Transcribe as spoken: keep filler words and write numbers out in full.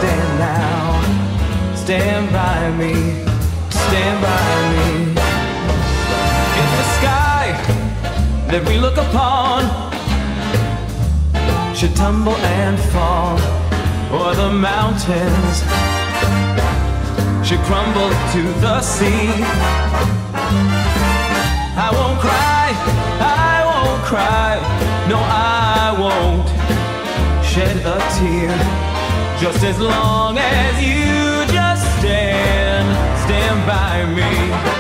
stand now. Stand by me, stand by me. If the sky that we look upon should tumble and fall, or the mountains should crumble to the sea, I won't cry, I won't cry, no I won't shed a tear, just as long as you just stand, stand by me.